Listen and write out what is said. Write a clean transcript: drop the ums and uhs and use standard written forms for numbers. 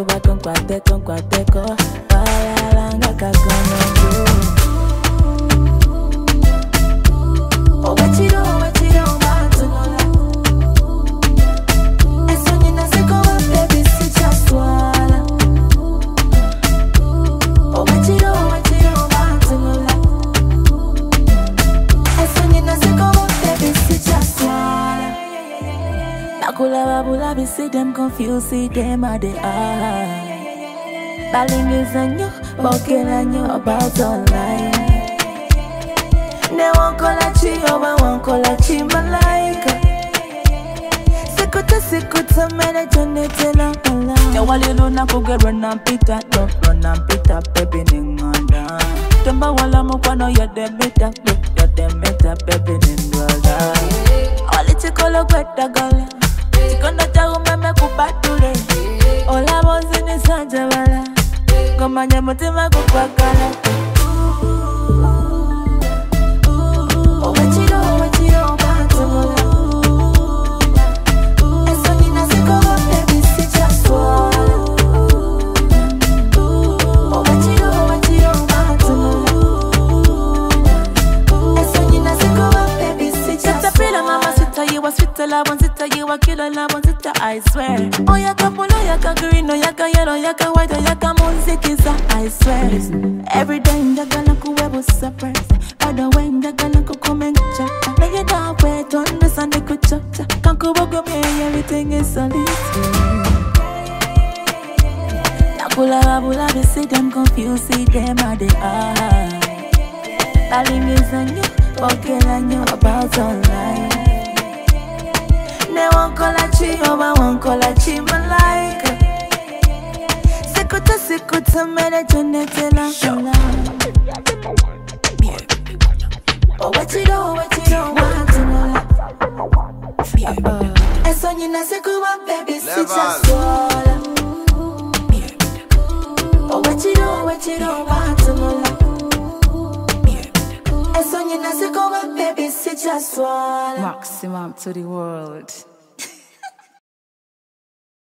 kuba konkwateko Bayalanga kakono Oh, what you do, matonola Eso nina seko wa baby si chaswala Oh, what you do, matonola Eso nina seko wa baby si chaswala Nakula babula be see them confused, see them at the eye Baling is on you, walking on you about online Ne won't call a chi, oh, won't call a chi, malaika Sikuta, mene jone tena ala Ya wali luna kuge run and pita, baby ninganda Temba wala mukwano ya demita, baby ninganda Wali chikolo kweta gala, chikondo cha umeme kupatule Ola bozi ni sanja wala, gomanye mutima kukwakala You a killer, la one sister, I swear. Oh, yaka polo, yaka green, oh, yaka yellow, yaka white, oh, yaka music is a, I swear. Every day, yaka na kuwebo surprise. By the way, yaka na kukomen chata. Make it that way, don't understand the kuchacha. Can't go go me, everything is solid. Nakula babula, they see them confused, see them at the eye. Darling is on you, walking on you about online. Ne won't call a chi, oh, won't call a chi, malaika Sikuta, mene jone tena ala Oh, what you do, matonola Eso nina sekuwa, baby, si chaswala Oh, what you do, matonola Eso nina sekuwa, baby, si chaswala Maximum to the world.